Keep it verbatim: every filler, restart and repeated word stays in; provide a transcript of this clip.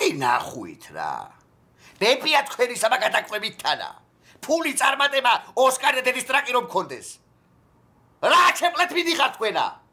ნახვით რა. ბებია თქვენი საბა გადაკვებით თანა. ფული წარმატება ოსკარ და დედის ტრაკი რომ მქონდეს. რა ჩემპლეთ მიდიხარ თქვენა?